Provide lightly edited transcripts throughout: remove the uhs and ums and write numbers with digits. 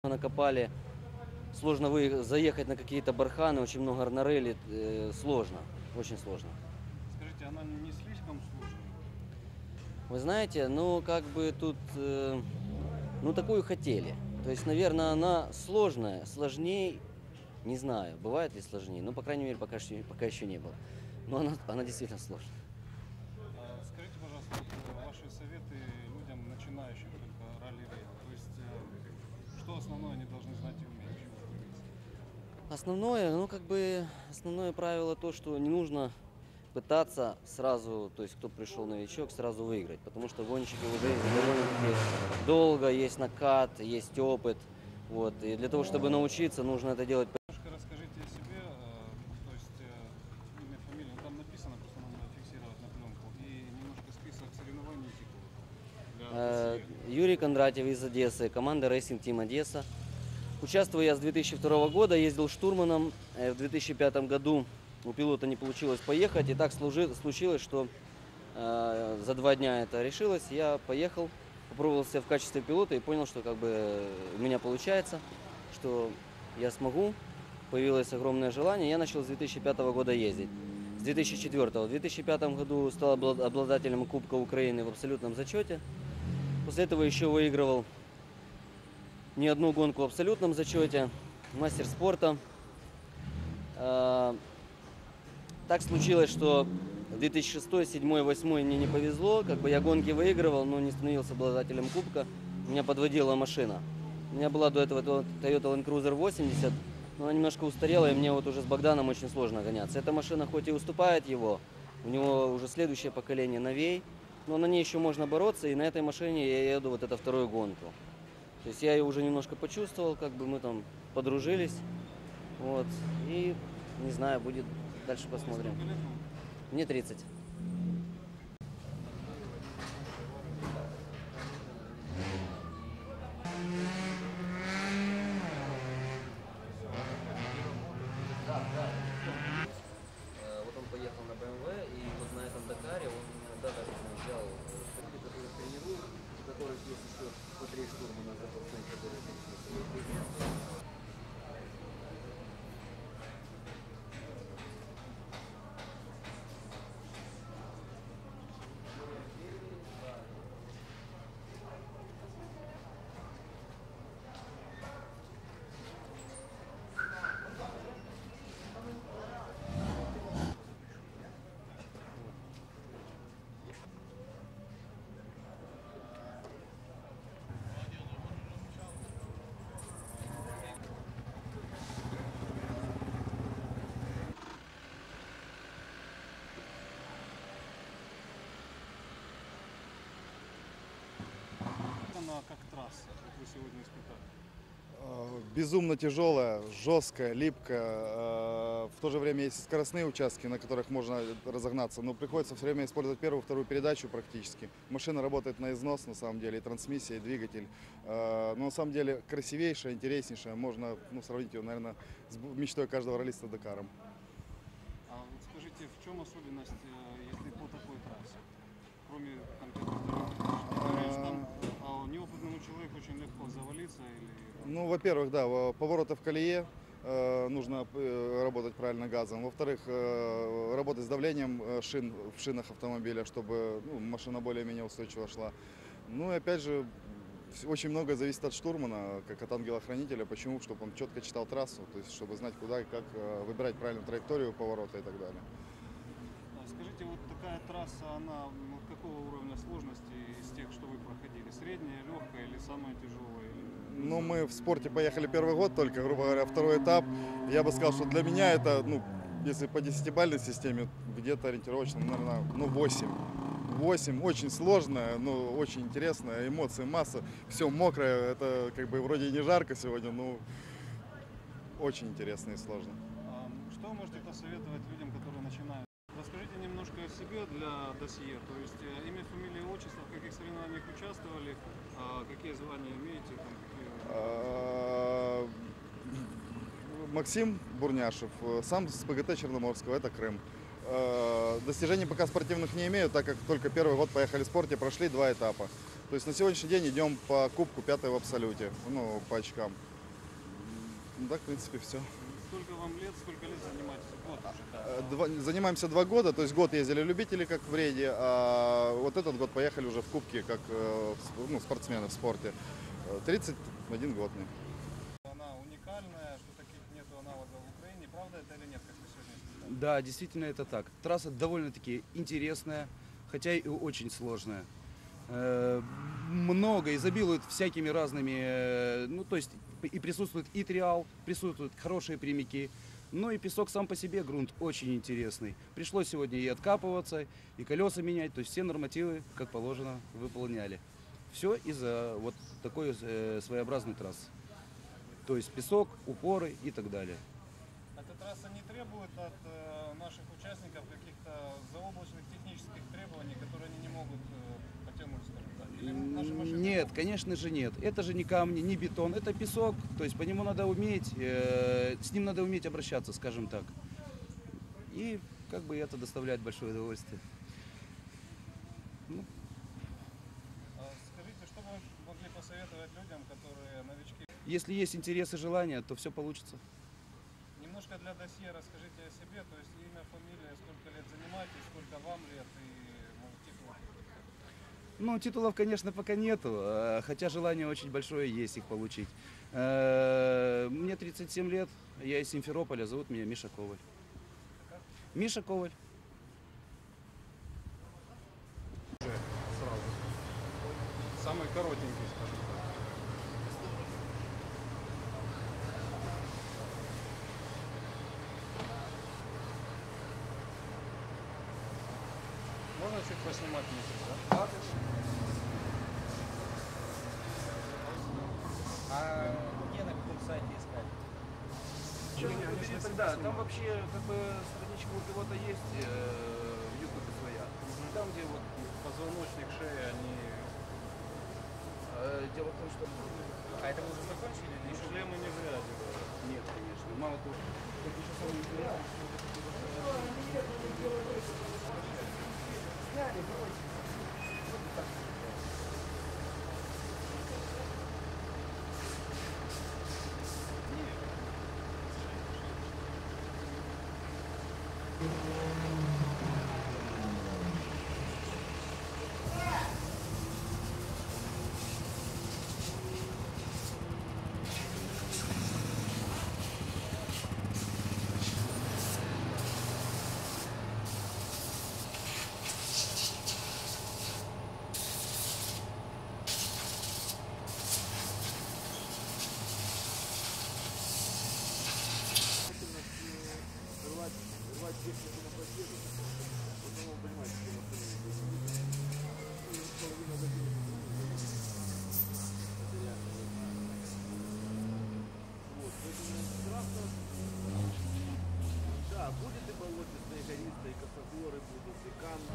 Накопали, сложно заехать на какие-то барханы, очень много на рейли, сложно, очень сложно. Скажите, она не слишком сложная? Вы знаете, ну как бы тут, ну такую хотели. То есть, наверное, она сложная, сложнее, не знаю, бывает ли сложнее, но, по крайней мере, пока еще не было. Но она действительно сложная. Скажите, пожалуйста, ваши советы людям, начинающим только ралли-рейд. То есть, что основное они должны знать и уметь? Чего боятся? Основное, ну как бы, основное правило то, что не нужно пытаться сразу, то есть кто пришел новичок, сразу выиграть, потому что гонщики уже довольно-таки долго, есть накат, есть опыт, вот, и для того, чтобы научиться, нужно это делать. Немножко расскажите о себе, то есть имя, фамилия, ну, там написано, просто надо фиксировать на пленку, и немножко список соревнований и титулов для досье. Юрий Кондратьев из Одессы, команда Racing Team Одесса. Участвую я с 2002 года, ездил штурманом, в 2005 году у пилота не получилось поехать, и так случилось, что за 2 дня это решилось, я поехал, попробовал себя в качестве пилота и понял, что как бы у меня получается, что я смогу, появилось огромное желание, я начал с 2005 года ездить. С 2004. В 2005 году стал обладателем Кубка Украины в абсолютном зачете. После этого еще выигрывал не одну гонку в абсолютном зачете, мастер спорта. Так случилось, что 2006, 2007, 2008 мне не повезло, как бы я гонки выигрывал, но не становился обладателем кубка. Меня подводила машина. У меня была до этого Toyota Land Cruiser 80, но она немножко устарела, и мне вот уже с Богданом очень сложно гоняться. Эта машина хоть и уступает его, у него уже следующее поколение новей, но на ней еще можно бороться, и на этой машине я еду вот эту вторую гонку. То есть я ее уже немножко почувствовал, как бы мы там подружились, вот, и не знаю, будет дальше посмотрим. Сколько лет вам? Мне 30. Вот он поехал на БМВ, и вот на этом Дакаре он даже взял люди, которые тренируют, у которых есть еще по 3 штурмана за процент, которые Она как трасса, как вы сегодня испытали. Безумно тяжелая, жесткая, липкая. В то же время есть скоростные участки, на которых можно разогнаться, но приходится все время использовать первую, вторую передачу практически. Машина работает на износ на самом деле, и трансмиссия, и двигатель. Но на самом деле красивейшая, интереснейшая. Можно сравнить ее, наверное, с мечтой каждого раллиста Дакаром. А вот скажите, в чем особенность, если по такой трассе? Кроме конкретно там неопытному человеку очень легко завалиться или... Ну, во-первых, да, повороты в колее, нужно работать правильно газом. Во-вторых, работать с давлением шин в шинах автомобиля, чтобы машина более-менее устойчиво шла. Ну и опять же, очень многое зависит от штурмана, как от ангела-хранителя. Почему? Чтобы он четко читал трассу, то есть чтобы знать, куда и как выбирать правильную траекторию поворота и так далее. Скажите, вот такая трасса, она какого уровня сложности из тех, что вы проходили? Средняя, легкая или самая тяжелая? Ну, мы в спорте поехали первый год только, грубо говоря, второй этап. Я бы сказал, что для меня это, если по 10-бальной системе, где-то ориентировочно, наверное, 8. 8, очень сложная, но очень интересная, эмоции масса, все мокрое, это как бы вроде и не жарко сегодня, но очень интересно и сложно. Что вы можете посоветовать людям, которые начинают? Расскажите немножко о себе для досье, то есть имя, фамилия, отчество, в каких соревнованиях участвовали, какие звания имеете? Максим Бурняшев, сам с ПГТ Черноморского, это Крым. Достижений пока спортивных не имею, так как только первый год поехали в спорте, прошли 2 этапа. То есть на сегодняшний день идем по кубку 5 в абсолюте, по очкам. Ну так, в принципе, все. Сколько вам лет, сколько лет занимаетесь? Год уже, да? Занимаемся 2 года, то есть год ездили любители, как в рейде, а вот этот год поехали уже в кубки, как ну, спортсмены в спорте. 31 год мне. Она уникальная, что таких нет аналогов в Украине. Правда это или нет, как вы сегодня сказали? Да, действительно это так. Трасса довольно-таки интересная, хотя и очень сложная. Много изобилует всякими разными, ну то есть и присутствует и триал, присутствуют хорошие прямики, но и песок сам по себе, грунт очень интересный. Пришлось сегодня и откапываться, и колеса менять, то есть все нормативы, как положено, выполняли. Все из-за вот такой своеобразной трассы. То есть песок, упоры и так далее. Эта трасса не требует от наших участников каких-то заоблачных технических требований, которые они не могут потянуть, скажем так? Или наши машины Нет, могут? конечно же нет. Это же не камни, не бетон, это песок. То есть по нему надо уметь, с ним надо уметь обращаться, скажем так. И как бы это доставляет большое удовольствие. Ну, Скажите, что вы могли посоветовать людям, которые новички? если есть интерес и желание, то все получится. Немножко для досье расскажите о себе, то есть имя, фамилия, сколько лет занимаетесь, сколько вам лет и может, титулов. Ну, титулов, конечно, пока нету, хотя желание очень большое есть их получить. Мне 37 лет, я из Симферополя, зовут меня Миша Коваль. Миша Коваль. Сразу. Самый коротенький, скажем так. Можно чуть поснимать вместе, да? А где на каком сайте искать? Тогда, там вообще как бы страничка у пилота есть в Ютубе своя. Там, где вот Позвоночник, шея, они... дело в том, что А это вы уже закончили или еще? Шлемы не зря делают. нет, конечно, мало того. Так еще самое интересное, Да, будет и болотистые, гористые, косогоры будут, и камни.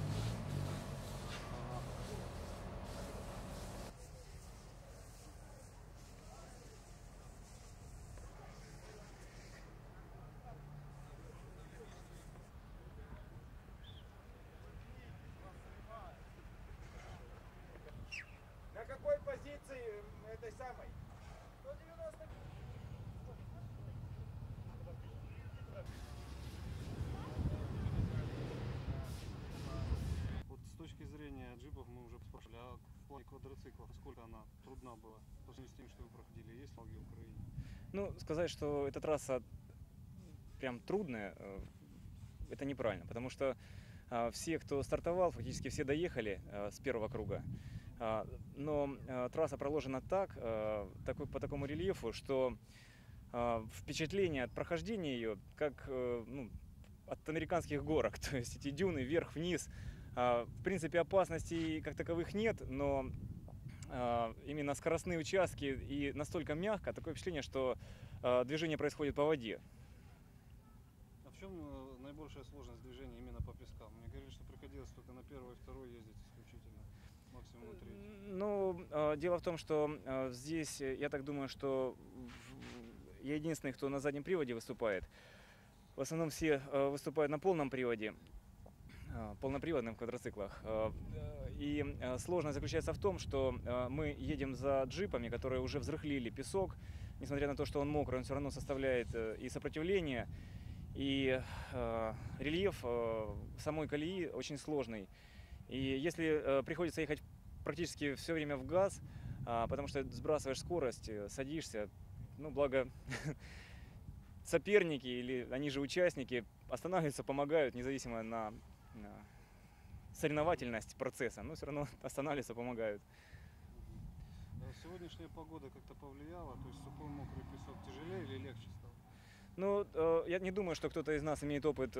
На какой позиции этой самой? 190. Вот с точки зрения джипов мы уже спрашивали, а в плане квадроциклов, насколько она трудна была по сравнению с тем, что вы проходили? Есть лаги в Украине? Ну, сказать, что эта трасса прям трудная, это неправильно, потому что все, кто стартовал, фактически все доехали с первого круга. Но трасса проложена так, по такому рельефу, что впечатление от прохождения ее как ну, от американских горок, то есть эти дюны вверх-вниз. В принципе, опасностей как таковых нет, но именно скоростные участки и настолько мягко, такое впечатление, что движение происходит по воде. А в чем наибольшая сложность движения именно по пескам? Мне говорили, что приходилось только на первой и второй ездить исключительно, максимум на третьей. Ну, дело в том, что здесь, я так думаю, что я единственный, кто на заднем приводе выступает. В основном все выступают на полном приводе, полноприводных квадроциклах. И сложность заключается в том, что мы едем за джипами, которые уже взрыхлили песок, несмотря на то, что он мокрый, он все равно составляет и сопротивление, и рельеф самой колеи очень сложный. И если приходится ехать практически все время в газ, потому что сбрасываешь скорость, садишься, ну, благо соперники или они же участники останавливаются, помогают, независимо на соревновательность процесса, но все равно останавливаются, помогают. Сегодняшняя погода как-то повлияла, то есть сухой мокрый песок тяжелее или легче стало? Ну, я не думаю, что кто-то из нас имеет опыт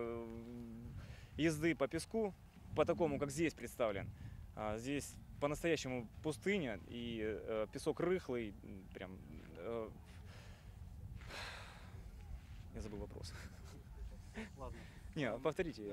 езды по песку, по такому, как здесь представлен. Здесь по-настоящему пустыня, и песок рыхлый, прям... Я забыл вопрос. Ладно. Не, повторите.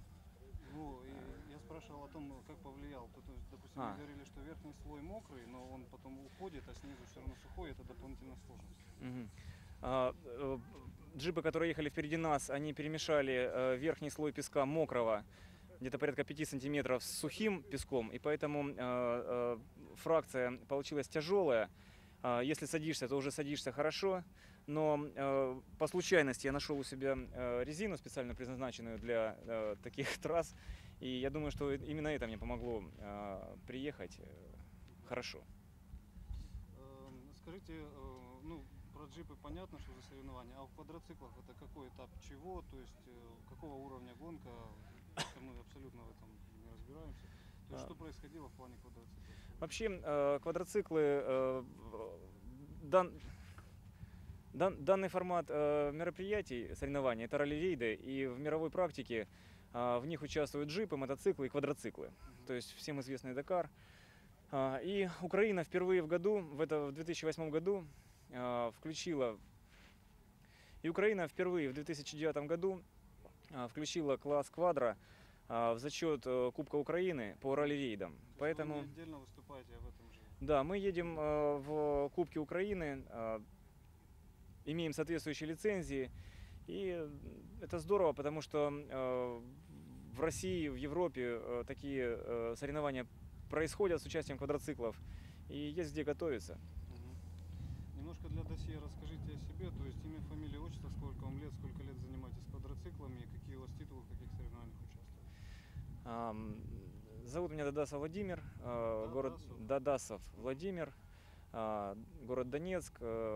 Я спрашивал о том, как повлиял. То есть, допустим, вы говорили, что верхний слой мокрый, но он потом уходит, а снизу все равно сухой, это дополнительная сложность. Джипы, которые ехали впереди нас, они перемешали верхний слой песка мокрого, где-то порядка 5 сантиметров, с сухим песком, и поэтому фракция получилась тяжелая. Если садишься, то уже садишься хорошо, но по случайности я нашел у себя резину, специально предназначенную для таких трасс, и я думаю, что именно это мне помогло приехать хорошо. Скажите, ну, про джипы понятно, что за соревнования, а в квадроциклах это какой этап чего, то есть какого уровня гонка, мы абсолютно в этом не разбираемся. То есть что происходило в плане квадроциклов? Вообще квадроциклы, данный формат мероприятий, соревнований, это ралли-рейды, и в мировой практике в них участвуют джипы, мотоциклы и квадроциклы. То есть всем известный Дакар. И Украина впервые в 2008 году включила, и Украина впервые в 2009 году включила класс квадро в зачет Кубка Украины по ралли-рейдам. Поэтому... Вы отдельно выступаете в этом же? Да, мы едем в Кубке Украины, имеем соответствующие лицензии, и это здорово, потому что в России, в Европе такие соревнования происходят с участием квадроциклов, и есть где готовиться. Немножко для досье расскажите о себе, то есть имя, фамилия, отчество, сколько вам лет, сколько лет занимаетесь квадроциклами, какие у вас титулы, в каких соревнованиях участвуете? Зовут меня Дадасов Владимир, город Дадасов Владимир, город Донецк.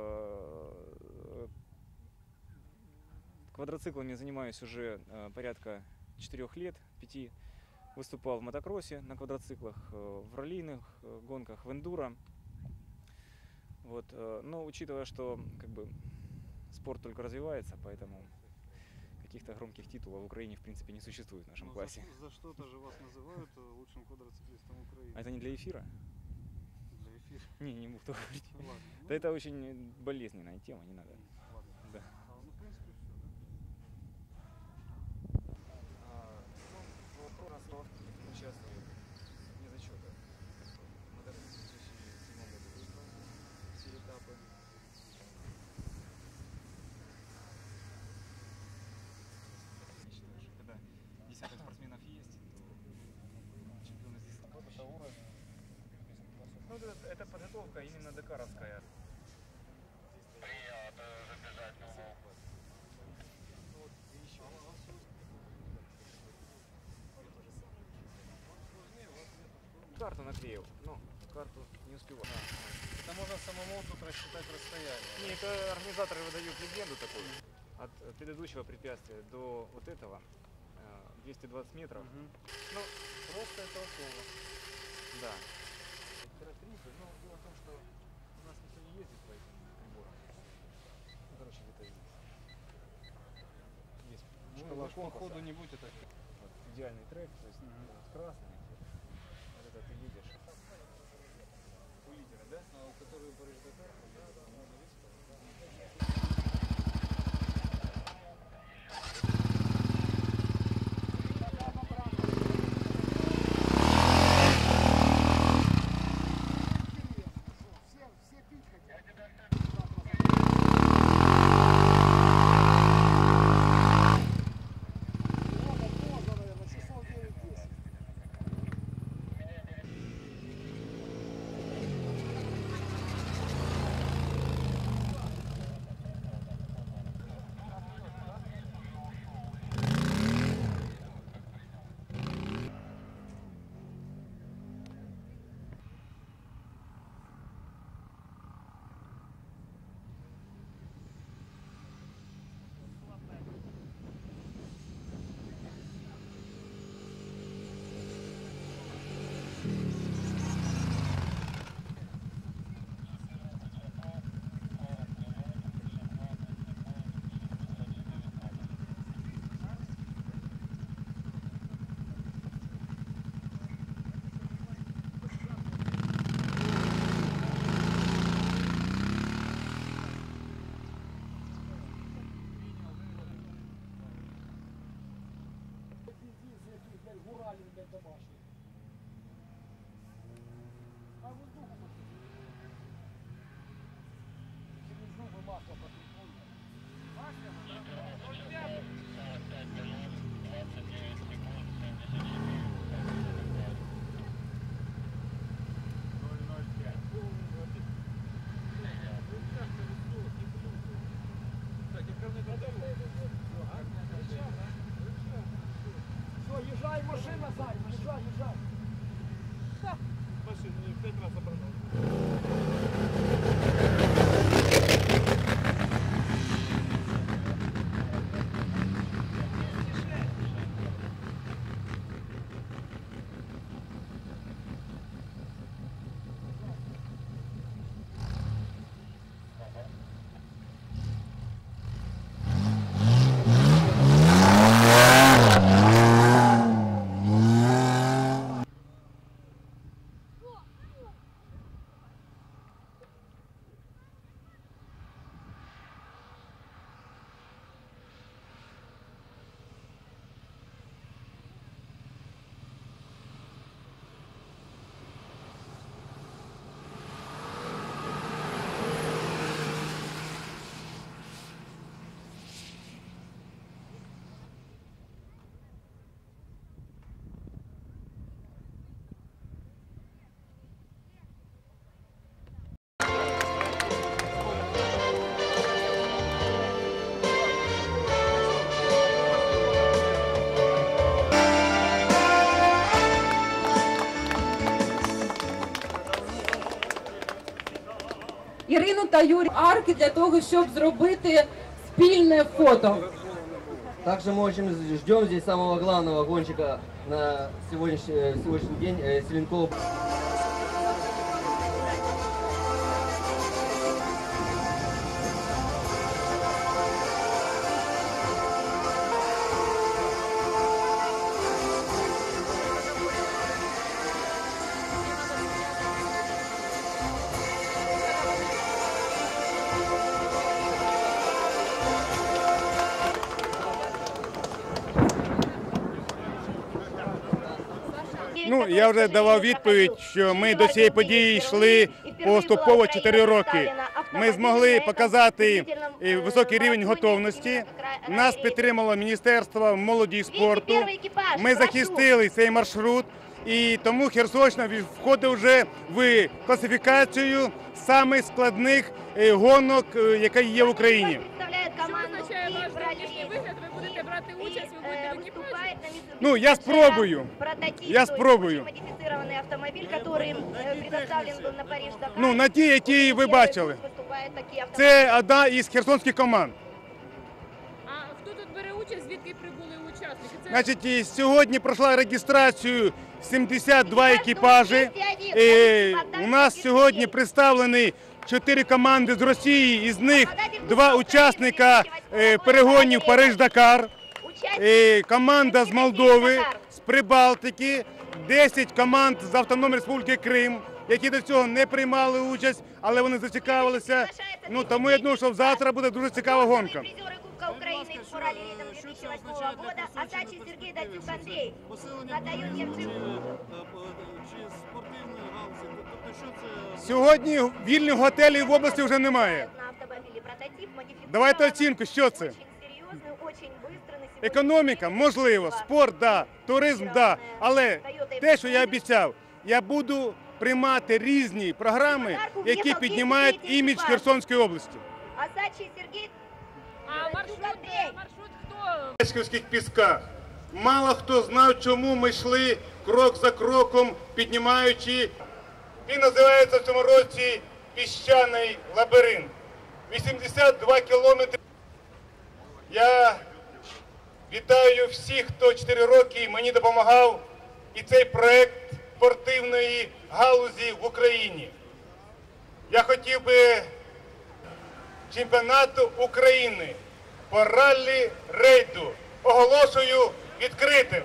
Квадроциклами занимаюсь уже порядка 4 лет, 5. Выступал в мотокроссе на квадроциклах, в раллийных гонках, в эндуро. Вот. Но учитывая, что как бы спорт только развивается, поэтому каких-то громких титулов в Украине в принципе не существует в нашем классе. За что-то же вас называют лучшим квадроциклистом Украины. А это не для эфира? Для эфира? Не буду говорить. Ладно. Да это очень болезненная тема, не надо. Ладно. Да. Ну, в принципе, все, да? У нас участвует не зачета. Мотоцикл в 2007 году выиграл все этапы. Я считаю, что когда десяток спортсменов есть, то чемпионы здесь это уровень. Ну, это подготовка именно дакаровская. Карту наклеил, но карту не успевал. Это можно самому тут рассчитать расстояние. Не, это организаторы выдают легенду такую. От предыдущего препятствия до вот этого 220 метров. Ну, просто это около. Да. Характеристика, но дело в том, что у нас никто не ездит по этим приборам. Ну, короче, это есть. Вы по ходу не будете так. Вот, идеальный трек, то есть вот красный. Вот это ты едешь. У лидера, да? А у которого Париж-Дакар? Все, езжай, машина, Зай, езжай, езжай. Машину 5 раз обратно. Ірину та Юрій арки для того, щоб зробити спільне фото. Также мы очень ждем здесь самого главного гонщика на сегодняшний день, Селенкова. Ну, я вже давав відповідь, що ми до цієї події йшли поступово 4 роки. Ми змогли показати високий рівень готовності. Нас підтримало Міністерство молоді і спорту. Ми захистили цей маршрут. І тому Херсонщина входить вже в класифікацію самих складних гонок, яка є в Україні. Ви будете брати участь, ви будете в екіпажі? Ну, я спробую. Я спробую. Модифицированный автомобиль, который предоставлен был на Париж-Дакар. Ну, на ті, які ви бачили. Це одна із херсонських команд. А хто тут бере участь, звідки прибули учасники? Це Значить, і сьогодні пройшла реєстрацію 72 екіпажі. У нас сьогодні представлені 4 команди з Росії, із них 2 учасника перегонів Париж-Дакар, команда з Молдови, з Прибалтики, 10 команд з Автономної Республіки Крим, які до цього не приймали участь, але вони зацікавилися. Ну, тому я думаю, що завтра буде дуже цікава гонка. України по раллі-рейдам 2008 года, Асачи Сергій Дацюк Андрій. Надаю Євченку. Чи спортивної галузі? Тобто що це? Сьогодні вільних готелів в області вже немає. На автомобілі прототип, модифікований. Давайте оцінку, що це? Очень серйозний, очень бистрий. На сьогодні Економіка, можливо, спорт, да, туризм, да. Але те, що я обіцяв, я буду приймати різні програми, які піднімають імідж Херсонської області. Асачи Сергій. А маршрут хто? В Ешківських пісках. Мало хто знав, чому ми йшли крок за кроком, піднімаючи. Він називається в цьому році «Піщаний лабіринт». 82 кілометри. Я вітаю всіх, хто 4 роки мені допомагав і цей проект спортивної галузі в Україні. Я хотів би чемпіонату України по раллі-рейду оголошую відкритим.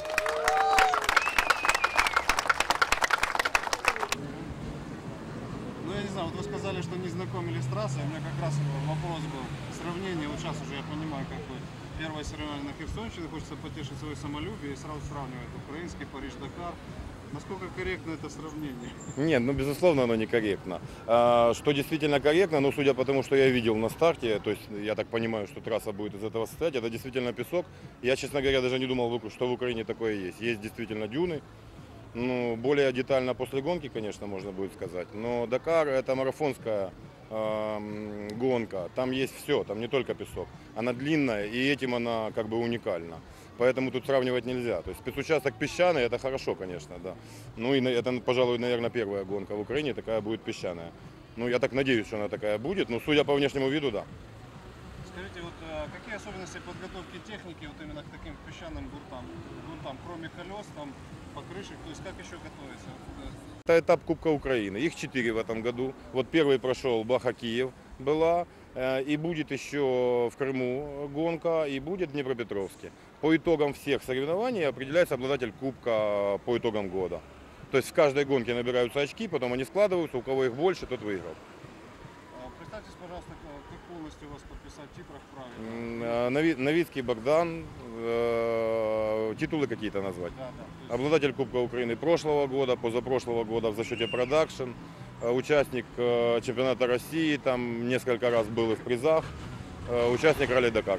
Ну, я не знаю, вот вы сказали, что не знакомились с трассой. У меня как раз вопрос был. Сравнение, вот сейчас уже я понимаю, как бы первое соревнование на Херсонщине, хочется потешить свое самолюбие и сразу сравнивать украинский Париж-Дакар. Насколько корректно это сравнение? Нет, ну безусловно оно некорректно. Что действительно корректно, ну судя по тому, что я видел на старте, то есть я так понимаю, что трасса будет из этого состоять, это действительно песок. Я, честно говоря, даже не думал, что в Украине такое есть. Есть действительно дюны. Ну, более детально после гонки, конечно, можно будет сказать. Но Дакар — это марафонская гонка. Там есть все, там не только песок. Она длинная, и этим она как бы уникальна. Поэтому тут сравнивать нельзя. То есть спецучасток песчаный — это хорошо, конечно, да. Ну и это, пожалуй, наверное, первая гонка в Украине такая будет песчаная. Ну, я так надеюсь, что она такая будет. Но судя по внешнему виду, да. Скажите, вот какие особенности подготовки техники вот именно к таким песчаным грунтам, кроме колес, там, покрышек, то есть как еще готовится? Это этап Кубка Украины. Их 4 в этом году. Вот первый прошел Баха-Киев была. И будет еще в Крыму гонка, и будет в Днепропетровске. По итогам всех соревнований определяется обладатель Кубка по итогам года. То есть в каждой гонке набираются очки, потом они складываются, у кого их больше, тот выиграл. Представьтесь, пожалуйста, как полностью вас подписать Типров правильно? Новицкий Богдан, титулы какие-то назвать. Да, есть... Обладатель Кубка Украины прошлого года, позапрошлого года в зачете продакшн. Участник чемпионата России, там несколько раз был и в призах, участник ралли Дакар.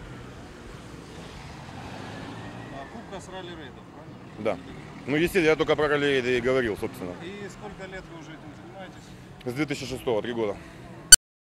Кубка с ралли-рейдов, правильно? Да. Ну, естественно, я только про ралли-рейды и говорил, собственно. И сколько лет вы уже этим занимаетесь? С 2006 3 года.